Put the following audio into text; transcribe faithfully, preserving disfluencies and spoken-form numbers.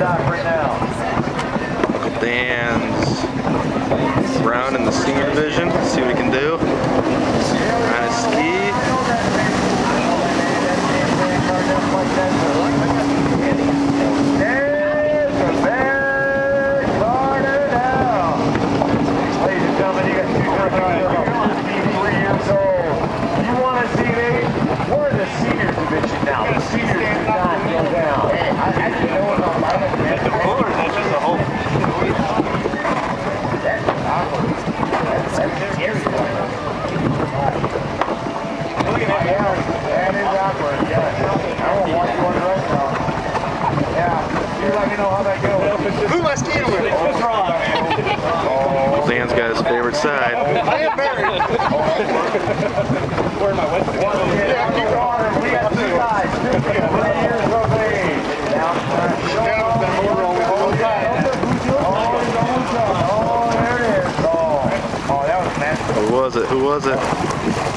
Footstock right now. Dan's round in the senior division. Let's see what he can do. Trying to ski. There's a big corner now. Ladies and gentlemen, you got two coming up. fifty-three years old. You want to see me? We're in the senior division now. The seniors do not go down. I, I didn't know about my the cooler, that's just a whole. That's awkward. That's, that's scary. Look at that. Yeah, that is awkward. Yeah. I won't watch you on the restaurant. Yeah. You let me know how that goes. Who am I skiing with? It's just wrong, man. Well, Dan's got his favorite side. I am married. Where am I with? Yeah, keep on. We got two guys. fifty-three years of age. Now, oh, there it is. Oh, oh, that was nasty. Who was it? Who was it?